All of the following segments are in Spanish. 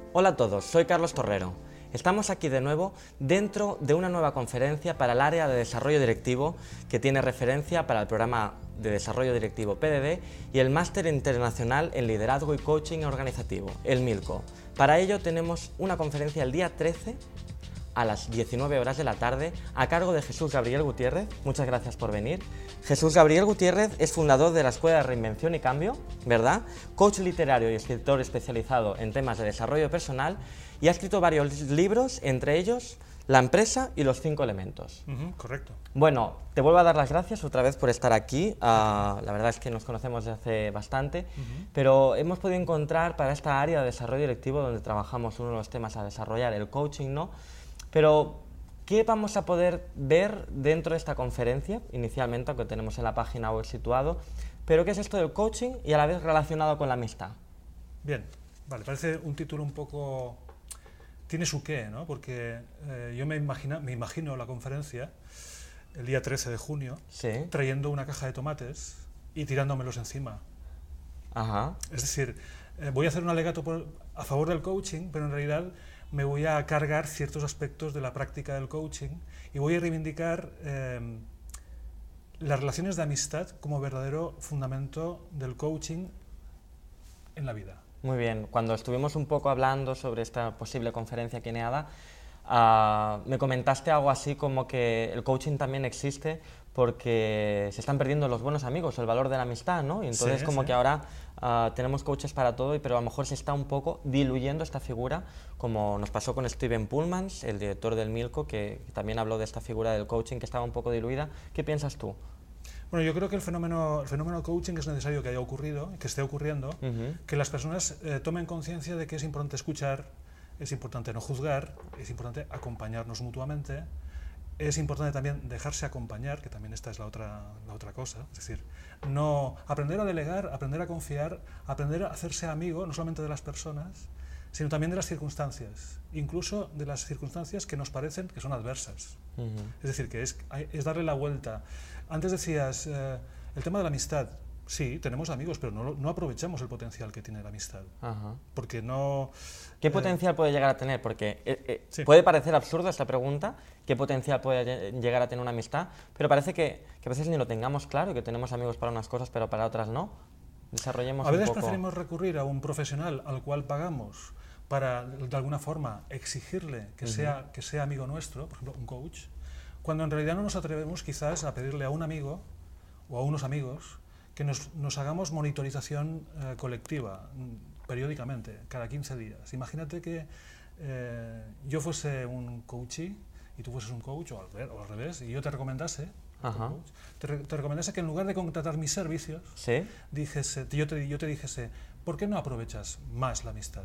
Hola a todos, soy Carlos Torrero. Estamos aquí de nuevo dentro de una nueva conferencia para el área de desarrollo directivo que tiene referencia para el programa de desarrollo directivo PDD y el máster internacional en liderazgo y coaching organizativo, el MILCO. Para ello tenemos una conferencia el día 13 a las 19 horas de la tarde a cargo de Jesús Gabriel Gutiérrez. Muchas gracias por venir. Jesús Gabriel Gutiérrez es fundador de la Escuela de Reinvención y Cambio, ¿verdad? Coach literario y escritor especializado en temas de desarrollo personal y ha escrito varios libros, entre ellos La empresa y los 5 elementos. Correcto. Bueno, te vuelvo a dar las gracias otra vez por estar aquí. La verdad es que nos conocemos desde hace bastante, pero hemos podido encontrar para esta área de desarrollo directivo donde trabajamos uno de los temas a desarrollar, el coaching, ¿no? Pero, ¿qué vamos a poder ver dentro de esta conferencia? Inicialmente, aunque tenemos en la página web situado, pero ¿qué es esto del coaching y a la vez relacionado con la amistad? Bien, vale, parece un título un poco... Tiene su qué, ¿no? Porque yo me imagino la conferencia el día 13 de junio, Sí. trayendo una caja de tomates y tirándomelos encima. Ajá. Es decir, voy a hacer un alegato a favor del coaching, pero en realidad me voy a cargar ciertos aspectos de la práctica del coaching y voy a reivindicar las relaciones de amistad como verdadero fundamento del coaching en la vida. Muy bien. Cuando estuvimos un poco hablando sobre esta posible conferencia aquí en EADA, me comentaste algo así como que el coaching también existe porque se están perdiendo los buenos amigos, el valor de la amistad, ¿no? Y entonces Sí. que ahora tenemos coaches para todo, pero a lo mejor se está un poco diluyendo esta figura, como nos pasó con Steven Pullmans, el director del MILCO, que también habló de esta figura del coaching que estaba un poco diluida. ¿Qué piensas tú? Bueno, yo creo que el fenómeno coaching es necesario que haya ocurrido, que esté ocurriendo, que las personas tomen conciencia de que es importante escuchar, es importante no juzgar, es importante acompañarnos mutuamente, es importante también dejarse acompañar, que también esta es la otra cosa, es decir, no aprender a delegar, aprender a confiar, aprender a hacerse amigo no solamente de las personas, sino también de las circunstancias, incluso de las circunstancias que nos parecen que son adversas. Es decir, que es darle la vuelta. Antes decías, el tema de la amistad. Sí, tenemos amigos, pero no aprovechamos el potencial que tiene la amistad. Ajá. Porque no... ¿Qué potencial puede llegar a tener? Porque sí. puede parecer absurda esta pregunta, ¿qué potencial puede llegar a tener una amistad? Pero parece que a veces ni lo tengamos claro, que tenemos amigos para unas cosas, pero para otras no. Desarrollemos A veces un poco. preferimos recurrir a un profesional al cual pagamos para, de alguna forma, exigirle que sea amigo nuestro, por ejemplo, un coach, cuando en realidad no nos atrevemos quizás a pedirle a un amigo o a unos amigos que nos hagamos monitorización colectiva periódicamente, cada 15 días. Imagínate que yo fuese un coachee y tú fueses un coach, o al revés, y yo te recomendase, te recomendase que en lugar de contratar mis servicios, ¿Sí? yo te dijese, ¿por qué no aprovechas más la amistad?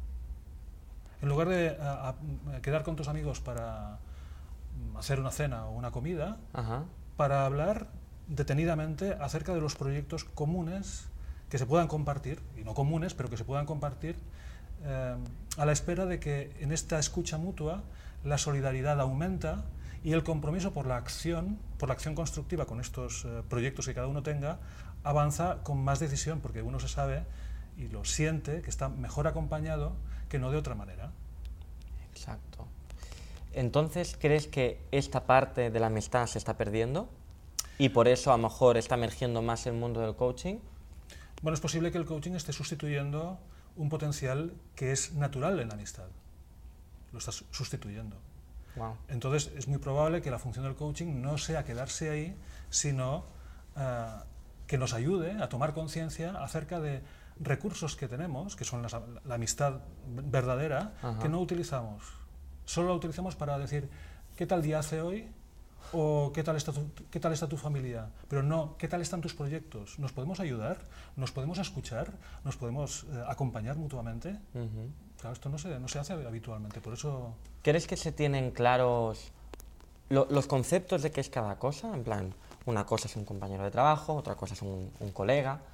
En lugar de quedar con tus amigos para hacer una cena o una comida, para hablar detenidamente acerca de los proyectos comunes que se puedan compartir, y no comunes, pero que se puedan compartir, a la espera de que en esta escucha mutua la solidaridad aumenta y el compromiso por la acción constructiva con estos proyectos que cada uno tenga, avanza con más decisión, porque uno se sabe y lo siente que está mejor acompañado que no de otra manera. Exacto. Entonces, ¿crees que esta parte de la amistad se está perdiendo? Y por eso a lo mejor está emergiendo más el mundo del coaching. Bueno, es posible que el coaching esté sustituyendo un potencial que es natural en la amistad. Lo está sustituyendo. Wow. Entonces, es muy probable que la función del coaching no sea quedarse ahí, sino que nos ayude a tomar conciencia acerca de recursos que tenemos, que son la amistad verdadera, que no utilizamos. Solo la utilizamos para decir, ¿qué tal día hace hoy? O ¿qué tal está tu familia? Pero no, ¿qué tal están tus proyectos? ¿Nos podemos ayudar? ¿Nos podemos escuchar? ¿Nos podemos acompañar mutuamente? Claro, esto no se hace habitualmente, por eso... ¿Crees que se tienen claros los conceptos de qué es cada cosa? En plan, una cosa es un compañero de trabajo, otra cosa es un colega,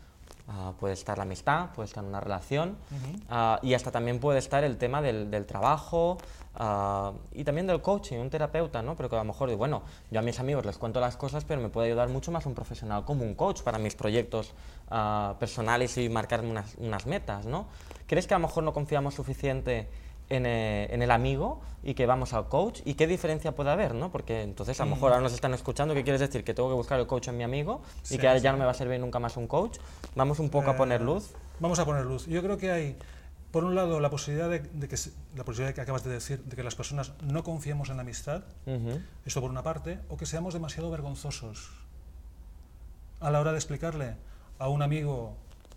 puede estar la amistad, puede estar una relación, y hasta también puede estar el tema del trabajo, y también del coaching, un terapeuta, ¿no? Pero que a lo mejor, bueno, yo a mis amigos les cuento las cosas, pero me puede ayudar mucho más un profesional como un coach para mis proyectos personales y marcarme unas metas, ¿no? ¿Crees que a lo mejor no confiamos suficiente en el amigo y que vamos al coach? ¿Y qué diferencia puede haber, no? Porque entonces a lo mejor ahora nos están escuchando, ¿qué quieres decir? ¿Que tengo que buscar el coach en mi amigo y que ahora ya no me va a servir nunca más un coach? Vamos un poco a poner luz. Vamos a poner luz. Yo creo que hay, por un lado, la posibilidad la posibilidad que acabas de decir, de que las personas no confiemos en la amistad, esto por una parte, o que seamos demasiado vergonzosos a la hora de explicarle a un amigo,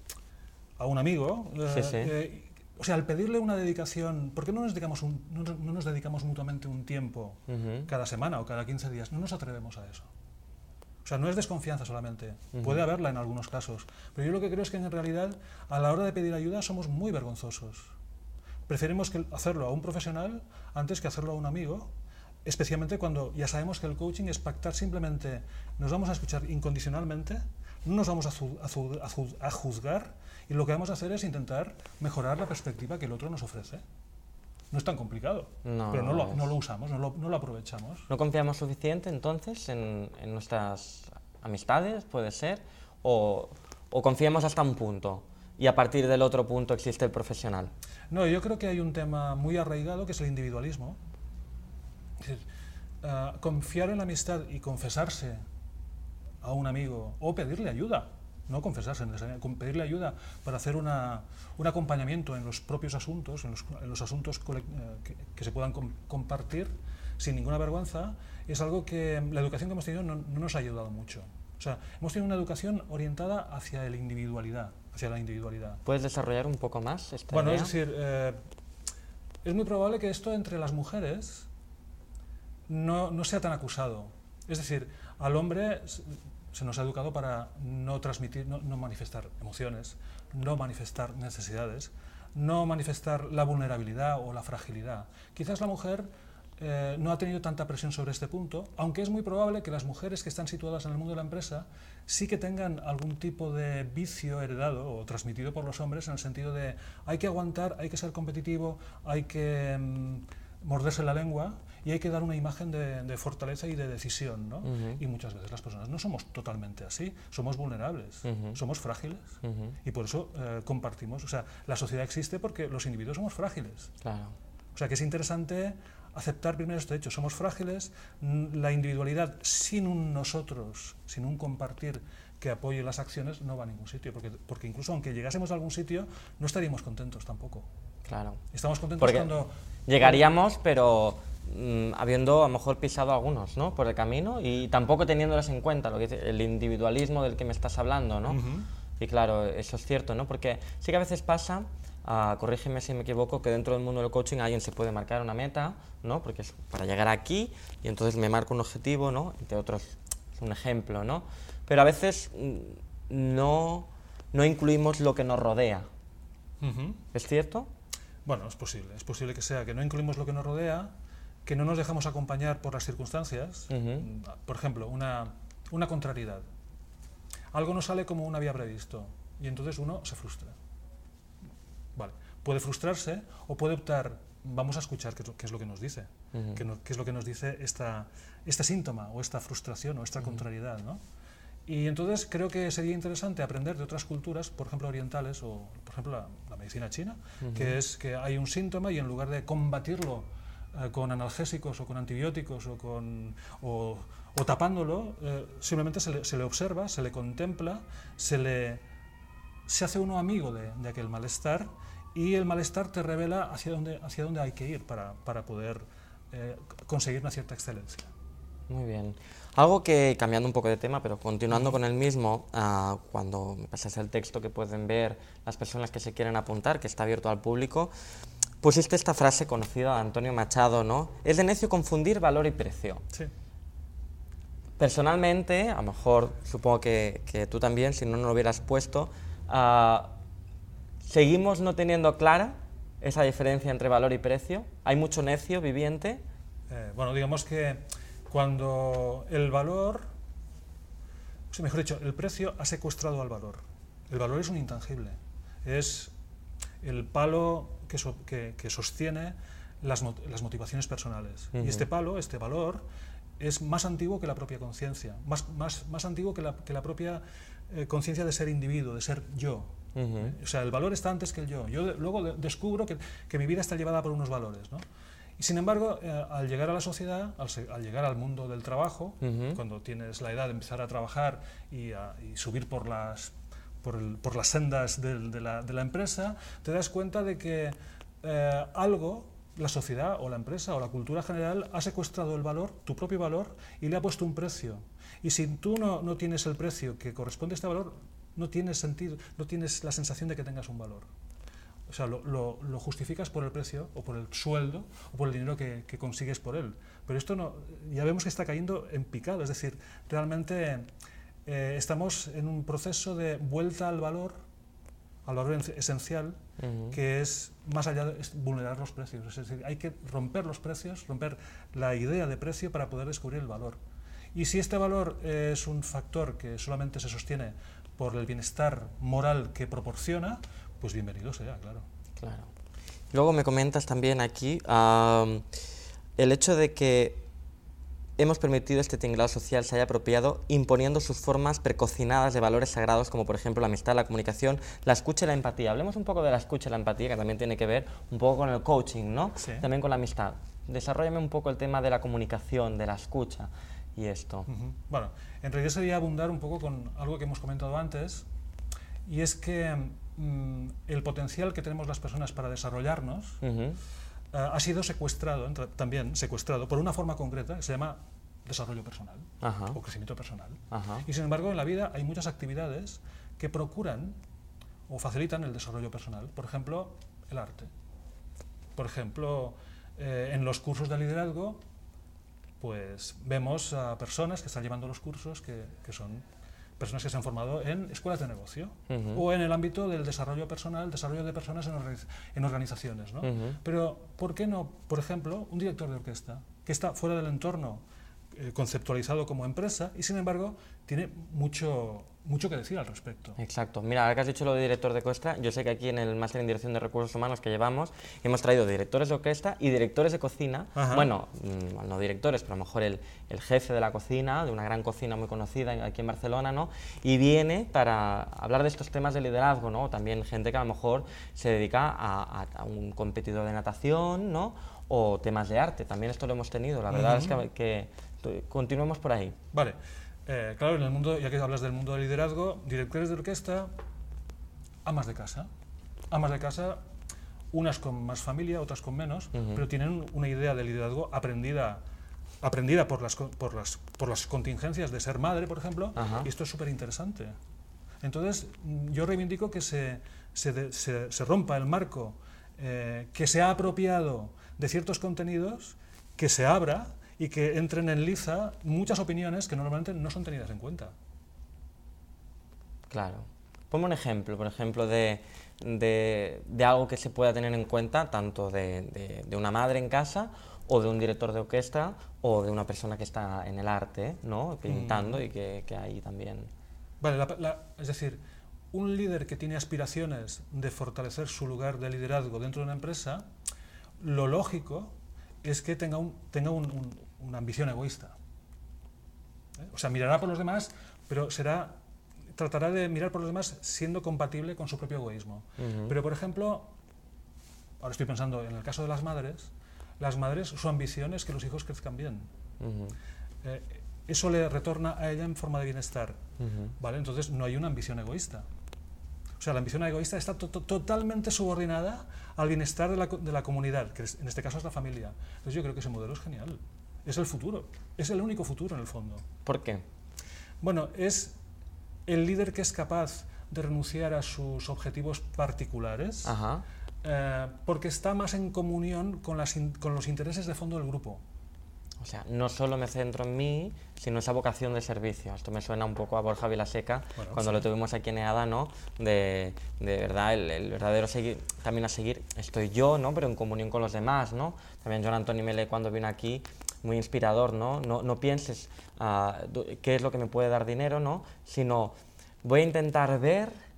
o sea, al pedirle una dedicación, ¿por qué no nos dedicamos mutuamente un tiempo cada semana o cada 15 días? No nos atrevemos a eso. O sea, no es desconfianza solamente, puede haberla en algunos casos, pero yo lo que creo es que en realidad a la hora de pedir ayuda somos muy vergonzosos. Preferimos hacerlo a un profesional antes que hacerlo a un amigo, especialmente cuando ya sabemos que el coaching es pactar simplemente, nos vamos a escuchar incondicionalmente, no nos vamos a juzgar, y lo que vamos a hacer es intentar mejorar la perspectiva que el otro nos ofrece. No es tan complicado, pero no lo usamos, no lo aprovechamos. ¿No confiamos suficiente entonces en nuestras amistades, puede ser? ¿O confiamos hasta un punto y a partir del otro punto existe el profesional? No, yo creo que hay un tema muy arraigado que es el individualismo. Es decir, confiar en la amistad y confesarse a un amigo o pedirle ayuda, no confesarse, pedirle ayuda para hacer un acompañamiento en los propios asuntos, en los asuntos que se puedan compartir sin ninguna vergüenza, es algo que la educación que hemos tenido no nos ha ayudado mucho. O sea, hemos tenido una educación orientada hacia la individualidad. ¿Puedes desarrollar un poco más esta idea? Es decir, es muy probable que esto entre las mujeres no sea tan acusado. Es decir, al hombre se nos ha educado para no transmitir, no manifestar emociones, no manifestar necesidades, no manifestar la vulnerabilidad o la fragilidad. Quizás la mujer no ha tenido tanta presión sobre este punto, aunque es muy probable que las mujeres que están situadas en el mundo de la empresa sí que tengan algún tipo de vicio heredado o transmitido por los hombres, en el sentido de hay que aguantar, hay que ser competitivo, hay que morderse la lengua, y hay que dar una imagen de fortaleza y de decisión, ¿no? Y muchas veces las personas no somos totalmente así, somos vulnerables, somos frágiles, y por eso compartimos. O sea, la sociedad existe porque los individuos somos frágiles. Claro. O sea, que es interesante aceptar primero este hecho, somos frágiles, la individualidad sin un nosotros, sin un compartir que apoye las acciones, no va a ningún sitio, porque incluso aunque llegásemos a algún sitio, no estaríamos contentos tampoco. Claro. Estamos contentos porque cuando llegaríamos, pero habiendo a lo mejor pisado algunos, ¿no?, por el camino y tampoco teniéndolas en cuenta, lo que dice, el individualismo del que me estás hablando, ¿no? Y claro, eso es cierto, ¿no? Porque sí que a veces pasa, corrígeme si me equivoco, que dentro del mundo del coaching alguien se puede marcar una meta, ¿no? Porque es para llegar aquí y entonces me marco un objetivo, ¿no? Entre otros, es un ejemplo, ¿no? Pero a veces no incluimos lo que nos rodea. ¿Es cierto? Bueno, es posible que sea que no incluimos lo que nos rodea, que no nos dejamos acompañar por las circunstancias. Por ejemplo, una contrariedad. Algo no sale como uno había previsto y entonces uno se frustra. Vale. Puede frustrarse o puede optar, vamos a escuchar qué es lo que nos dice, qué es lo que nos dice este síntoma o esta frustración o esta contrariedad, ¿no? Y entonces creo que sería interesante aprender de otras culturas, por ejemplo orientales o por ejemplo la medicina china, que es que hay un síntoma y en lugar de combatirlo con analgésicos o con antibióticos o tapándolo, simplemente se le observa, se le contempla, se hace uno amigo de aquel malestar, y el malestar te revela hacia dónde hay que ir para poder conseguir una cierta excelencia. Muy bien. Algo que, cambiando un poco de tema, pero continuando con el mismo, cuando me pasas el texto que pueden ver las personas que se quieren apuntar, que está abierto al público, pusiste esta frase conocida de Antonio Machado, ¿no? Es de necio confundir valor y precio. Sí. Personalmente, a lo mejor, supongo que tú también, si no lo hubieras puesto, ¿seguimos no teniendo clara esa diferencia entre valor y precio? ¿Hay mucho necio viviente? Bueno, digamos que cuando el valor, mejor dicho, el precio ha secuestrado al valor. El valor es un intangible. Es el palo que sostiene las motivaciones personales. Y este palo, este valor, es más antiguo que la propia conciencia, más antiguo que la propia conciencia de ser individuo, de ser yo. O sea, el valor está antes que el yo. Yo luego descubro que mi vida está llevada por unos valores, ¿no? Y sin embargo, al llegar a la sociedad, al llegar al mundo del trabajo, cuando tienes la edad de empezar a trabajar y subir por las sendas de la empresa, te das cuenta de que la sociedad o la empresa o la cultura general ha secuestrado el valor, tu propio valor, y le ha puesto un precio. Y si tú no tienes el precio que corresponde a este valor, no tienes sentido, no tienes la sensación de que tengas un valor. O sea, lo justificas por el precio o por el sueldo o por el dinero que consigues por él. Pero esto ya vemos que está cayendo en picado, es decir, realmente estamos en un proceso de vuelta al valor esencial, que es más allá de vulnerar los precios. Es decir, hay que romper los precios, romper la idea de precio para poder descubrir el valor. Y si este valor es un factor que solamente se sostiene por el bienestar moral que proporciona, pues bienvenido sea, claro. Claro. Luego me comentas también aquí el hecho de que hemos permitido este tinglado social se haya apropiado imponiendo sus formas precocinadas de valores sagrados, como por ejemplo la amistad, la comunicación, la escucha y la empatía. Hablemos un poco de la escucha y la empatía, que también tiene que ver un poco con el coaching, ¿no? Sí. También con la amistad. Desarróllame un poco el tema de la comunicación, de la escucha y esto. Bueno, en realidad sería abundar un poco con algo que hemos comentado antes, y es que el potencial que tenemos las personas para desarrollarnos ha sido también secuestrado por una forma concreta que se llama desarrollo personal o crecimiento personal. Y sin embargo, en la vida hay muchas actividades que procuran o facilitan el desarrollo personal. Por ejemplo, el arte. Por ejemplo, en los cursos de liderazgo, pues vemos a personas que están llevando los cursos que son personas que se han formado en escuelas de negocio o en el ámbito del desarrollo personal, desarrollo de personas en organizaciones, ¿no? Pero, ¿por qué no, por ejemplo, un director de orquesta que está fuera del entorno conceptualizado como empresa y, sin embargo, tiene mucho que decir al respecto? Exacto. Mira, ahora que has dicho lo de director de orquesta, yo sé que aquí en el máster en dirección de recursos humanos que llevamos hemos traído directores de orquesta y directores de cocina. Bueno, no directores, pero a lo mejor el jefe de la cocina, de una gran cocina muy conocida aquí en Barcelona, ¿no? Y viene para hablar de estos temas de liderazgo, ¿no? También gente que a lo mejor se dedica a un competidor de natación, ¿no? O temas de arte. También esto lo hemos tenido. La verdad es que continuemos por ahí. Vale. Claro, en el mundo, ya que hablas del mundo del liderazgo, directores de orquesta, amas de casa, unas con más familia, otras con menos, pero tienen una idea de liderazgo aprendida por las contingencias de ser madre, por ejemplo, y esto es súper interesante. Entonces, yo reivindico que se rompa el marco que se ha apropiado de ciertos contenidos, que se abra y que entren en liza muchas opiniones que normalmente no son tenidas en cuenta. Claro. Ponme un ejemplo, por ejemplo, de algo que se pueda tener en cuenta, tanto de una madre en casa, o de un director de orquesta, o de una persona que está en el arte, ¿no? Pintando y que ahí también... Vale, es decir, un líder que tiene aspiraciones de fortalecer su lugar de liderazgo dentro de una empresa, lo lógico es que tenga una ambición egoísta. O sea, mirará por los demás, pero tratará de mirar por los demás siendo compatible con su propio egoísmo. Pero, por ejemplo, ahora estoy pensando en el caso de las madres, su ambición es que los hijos crezcan bien. Eso le retorna a ella en forma de bienestar. ¿Vale? Entonces, no hay una ambición egoísta. O sea, la ambición egoísta está totalmente subordinada al bienestar de la comunidad, que en este caso es la familia. Entonces yo creo que ese modelo es genial. Es el futuro. Es el único futuro en el fondo. ¿Por qué? Bueno, es el líder que es capaz de renunciar a sus objetivos particulares porque está más en comunión con los intereses de fondo del grupo. O sea, no solo me centro en mí, sino esa vocación de servicio. Esto me suena un poco a Borja Vilaseca, cuando lo tuvimos aquí en EADA, ¿no? De verdad, el verdadero camino a seguir estoy yo, ¿no? Pero en comunión con los demás, ¿no? También Joan Antoni Mele, cuando vino aquí, muy inspirador, ¿no? No pienses qué es lo que me puede dar dinero, ¿no? Sino voy a intentar ver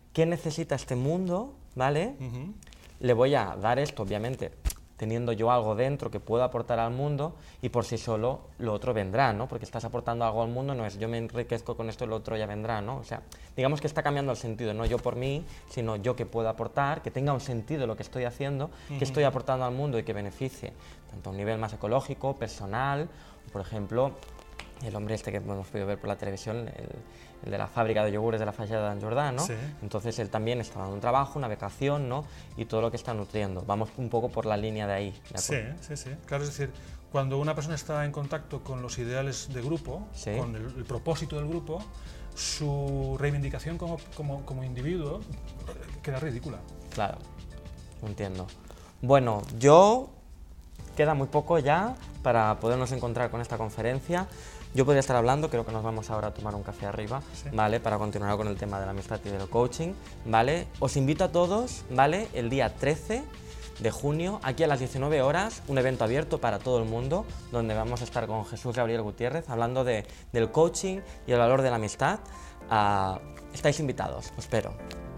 qué necesita este mundo, ¿vale? Le voy a dar esto, obviamente, teniendo yo algo dentro que puedo aportar al mundo, y por sí solo lo otro vendrá, ¿no? Porque estás aportando algo al mundo, no es yo me enriquezco con esto y lo otro ya vendrá, ¿no? O sea, digamos que está cambiando el sentido, no yo por mí, sino yo que puedo aportar, que tenga un sentido lo que estoy haciendo, que estoy aportando al mundo y que beneficie, tanto a un nivel más ecológico, personal, por ejemplo, el hombre este que hemos podido ver por la televisión, el de la fábrica de yogures de la Fallada en Jordán, ¿no? Sí. Entonces él también está dando un trabajo, una becación, ¿no? Y todo lo que está nutriendo. Vamos un poco por la línea de ahí, ¿de acuerdo? Sí. Claro, es decir, cuando una persona está en contacto con los ideales de grupo, Sí. con el propósito del grupo, su reivindicación como individuo queda ridícula. Claro, entiendo. Bueno, yo... Queda muy poco ya para podernos encontrar con esta conferencia. Yo podría estar hablando, creo que nos vamos ahora a tomar un café arriba, Sí. ¿vale? Para continuar con el tema de la amistad y del coaching, ¿vale? Os invito a todos, ¿vale? El día 13 de junio, aquí a las 19 horas, un evento abierto para todo el mundo, donde vamos a estar con Jesús Gabriel Gutiérrez, hablando del coaching y el valor de la amistad. Estáis invitados, os espero.